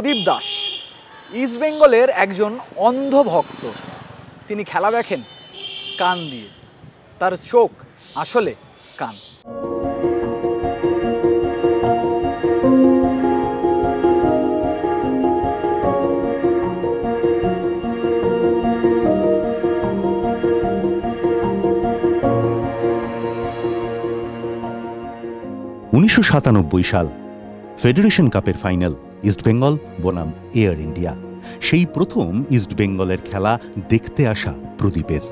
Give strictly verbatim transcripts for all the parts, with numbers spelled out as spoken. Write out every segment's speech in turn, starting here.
প্রদীপ দাস ইস্টবেঙ্গলের একজন অন্ধ ভক্ত। তিনি খেলা দেখেন কান দিয়ে, তার চোখ আসলে কান। উনিশশো সাতানব্বই সাল, ফেডারেশন কাপের ফাইনাল, ইস্টবেঙ্গল বনাম এয়ার ইন্ডিয়া। সেই প্রথম ইস্টবেঙ্গলের খেলা দেখতে আসা প্রদীপের।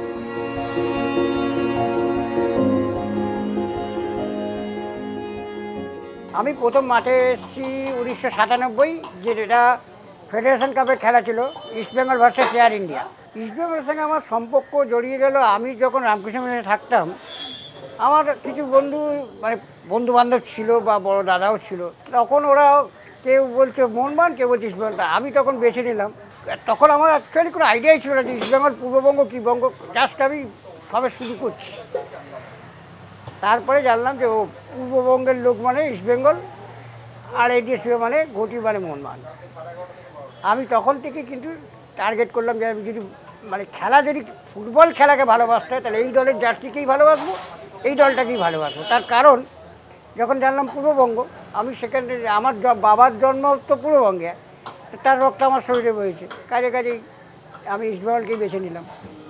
আমি প্রথম মাঠে এসেছি উনিশশো সাতানব্বই, যেটা ফেডারেশন কাপের খেলা ছিল, ইস্টবেঙ্গল ভার্সেস এয়ার ইন্ডিয়া। ইস্টবেঙ্গলের সঙ্গে আমার সম্পর্ক জড়িয়ে গেল। আমি যখন রামকৃষ্ণ মিশনে থাকতাম, আমার কিছু বন্ধু মানে বন্ধু বান্ধব ছিল বা বড় দাদাও ছিল, তখন ওরা কেউ বলছে মোহনবাগান, কেউ বলছে ইস্টবেঙ্গল। আমি তখন বেছে নিলাম। তখন আমার অ্যাকচুয়ালি কোনো আইডিয়াই ছিল না যে ইস্টবেঙ্গল পূর্ববঙ্গ কী বঙ্গ, জাস্ট আমি সবে শুরু করছি। তারপরে জানলাম যে ও পূর্ববঙ্গের লোক মানে ইস্টবেঙ্গল, আর এডিএসিও মানে ঘটি মানে মোহনবাগান। আমি তখন থেকে কিন্তু টার্গেট করলাম যে আমি যদি মানে খেলা যদি ফুটবল খেলাকে ভালোবাসতে হয় তাহলে এই দলের জার্সিকেই ভালোবাসবো, এই দলটাকেই ভালোবাসবো। তার কারণ যখন জানলাম পূর্ববঙ্গ, আমি সেখানে আমার বাবার জন্ম তো পূর্ববঙ্গে, তার রক্ত আমার শরীরে বয়েছে, কাজে কাজেই আমি ইস্টবেঙ্গলকেই বেছে নিলাম।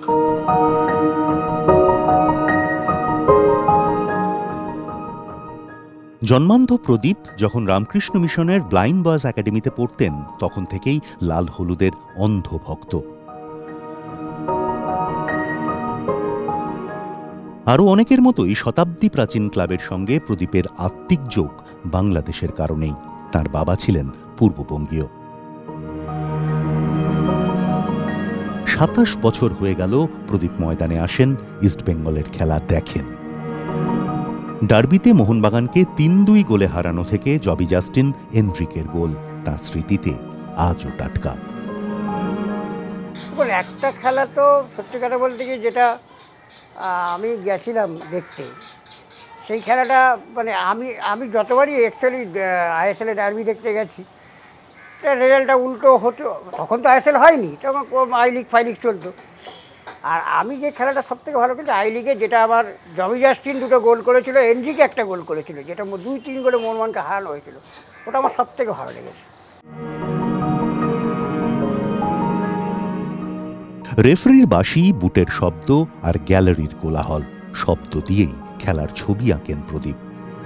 জন্মান্ধ প্রদীপ যখন রামকৃষ্ণ মিশনের ব্লাইন্ড বয়েজ একাডেমিতে পড়তেন, তখন থেকেই লাল হলুদের অন্ধ ভক্ত। আরও অনেকের মতোই শতাব্দী প্রাচীন ক্লাবের সঙ্গে প্রদীপের আত্মিক যোগ বাংলাদেশের কারণেই। তার বাবা ছিলেন পূর্ববঙ্গীয়। সাতাশ বছর হয়ে গেল প্রদীপ ময়দানে আসেন, ইস্টবেঙ্গলের খেলা দেখেন। ডার্বিতে মোহনবাগানকে তিন দুই গোলে হারানো থেকে জবি জাস্টিন এনরিকের গোল তাঁর স্মৃতিতে আজও টাটকা। একটা খেলা তো সত্যি কথা বলতে কি, যেটা আমি গেছিলাম দেখতে, সেই খেলাটা মানে আমি আমি যতবারই অ্যাকচুয়ালি আইএসএলে ডার্বি দেখতে গেছি, রেজাল্টটা উল্টো হতো। তখন তো আইএসএল হয়নি, তখন আই লিগ ফাই লিগ চলতো। আর আমি যে খেলাটা সবথেকে ভালো কিন্তু আই লিগে, যেটা আবার জবি জাস্টিন দুটো গোল করেছিল, এনরিকে একটা গোল করেছিল, যেটা দুই তিন গোলে মোহনবাগানকে হারানো হয়েছিল, ওটা আমার সবথেকে ভালো লেগেছে। রেফারির বাঁশি, বুটের শব্দ আর গ্যালারির কোলাহল, শব্দ দিয়েই খেলার ছবি আঁকেন প্রদীপ।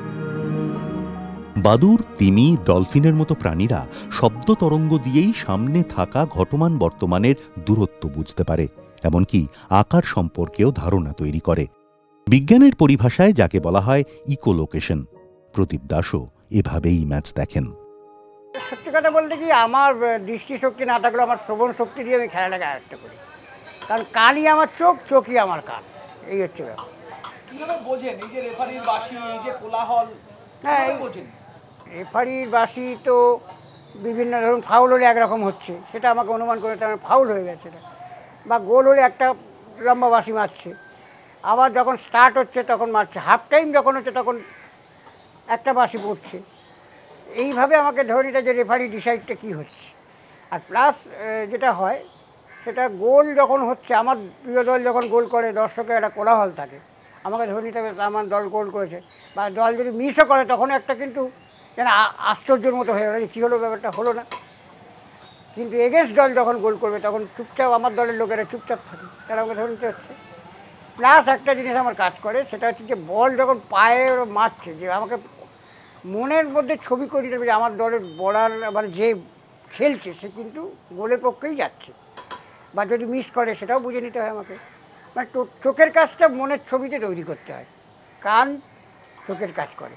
বাদুর, তিমি, ডলফিনের মতো প্রাণীরা শব্দ তরঙ্গ দিয়েই সামনে থাকা ঘটমান বর্তমানের দূরত্ব বুঝতে পারে, এমনকি আকার সম্পর্কেও ধারণা তৈরি করে। বিজ্ঞানের পরিভাষায় যাকে বলা হয় ইকোলোকেশন। প্রদীপ দাসও এভাবেই ম্যাচ দেখেন। সত্যি কথা বলতে কি, আমার দৃষ্টিশক্তি না থাকলেও আমার শ্রবণ শক্তি দিয়ে আমি খেলাটাকে আয়ত্ত করি, কারণ কানই আমার চোখ, চোখই আমার কান, এই হচ্ছে ব্যাপার। কিভাবে বোঝেন এই যে রেফারির বাঁশি, এই যে কোলাহল? হ্যাঁ, রেফারির বাঁশি তো বিভিন্ন, ধরুন ফাউল হলে একরকম হচ্ছে, সেটা আমাকে অনুমান করে আমার ফাউল হয়ে গেছে এটা, বা গোল হলে একটা লম্বা বাঁশি মারছে, আবার যখন স্টার্ট হচ্ছে তখন মারছে, হাফ টাইম যখন হচ্ছে তখন একটা বাঁশি পড়ছে। এইভাবে আমাকে ধরে নিতে যে রেফারি ডিসাইডটা কী হচ্ছে। আর প্লাস যেটা হয়, সেটা গোল যখন হচ্ছে, আমার প্রিয় দল যখন গোল করে, দর্শকের একটা কোলাহল থাকে, আমাকে ধরে নিতে হবে আমার দল গোল করেছে। বা দল যদি মিসও করে, তখন একটা কিন্তু যেন আশ্চর্যের মতো হয়ে গেল যে কী হলো, ব্যাপারটা হলো না। কিন্তু এগেন্স্ট দল যখন গোল করবে, তখন চুপচাপ আমার দলের লোকেরা চুপচাপ থাকে, তারা আমাকে ধরে নিতে হচ্ছে। প্লাস একটা জিনিস আমার কাজ করে, সেটা হচ্ছে যে বল যখন পায়ে মারছে, যে আমাকে মনের মধ্যে ছবি করে দিতে হবে যে আমার দলের বলার মানে যে খেলছে সে কিন্তু গোলের পক্ষেই যাচ্ছে, বা যদি মিস করে সেটাও বুঝে নিতে হয় আমাকে। মানে চোখের কাজটা মনের ছবিতে তৈরি করতে হয়, কান চোখের কাজ করে।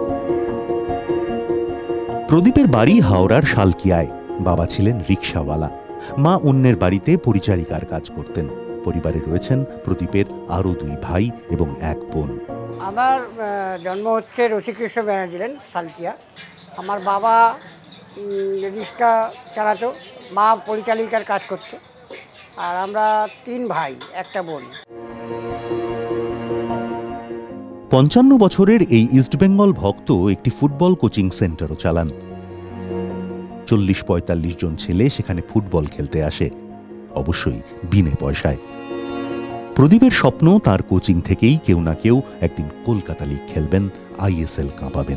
প্রদীপের বাড়ি হাওড়ার শালকিয়ায়। বাবা ছিলেন রিকশাওয়ালা, মা অন্যের বাড়িতে পরিচারিকার কাজ করতেন। পরিবারে রয়েছেন প্রদীপের আরও দুই ভাই এবং এক বোন। আমার জন্ম হচ্ছে রসিকৃষ্ণ ব্যানার্জি লেন, শালকিয়া। আমার বাবা রিক্সা চালাতো, মা পরিচালিকার কাজ করতো, আর আমরা তিন ভাই, একটা বোন। পঞ্চান্ন বছরের এই ইস্টবেঙ্গল ভক্ত একটি ফুটবল কোচিং সেন্টারও চালান। চল্লিশ পঁয়তাল্লিশ জন ছেলে সেখানে ফুটবল খেলতে আসে, অবশ্যই বিনে পয়সায়। প্রদীপের স্বপ্ন তার কোচিং থেকেই কেউ না কেউ একদিন কলকাতা লিগ খেলবেন, আইএসএল কাঁপাবেন।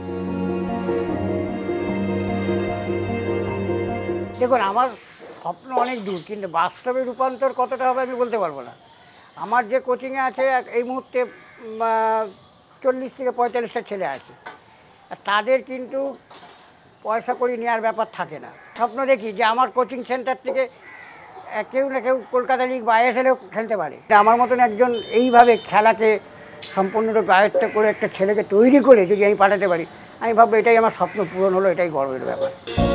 দেখুন, আমার স্বপ্ন অনেক দূর, কিন্তু বাস্তবে রূপান্তর কতটা হবে আমি বলতে পারবো না। আমার যে কোচিংয়ে আছে এই মুহূর্তে চল্লিশ থেকে পঁয়তাল্লিশটা ছেলে আছে, আর তাদের কিন্তু পয়সা করি নেওয়ার ব্যাপার থাকে না। স্বপ্ন দেখি যে আমার কোচিং সেন্টার থেকে কেউ না কেউ কলকাতা লিগ বা আইএসএলেও খেলতে পারে। আমার মতন একজন এইভাবে খেলাকে সম্পূর্ণরূপে আয়ত্ত করে একটা ছেলেকে তৈরি করে যদি আমি পাঠাতে পারি, আমি ভাববো এটাই আমার স্বপ্ন পূরণ হলো, এটাই গর্বের ব্যাপার।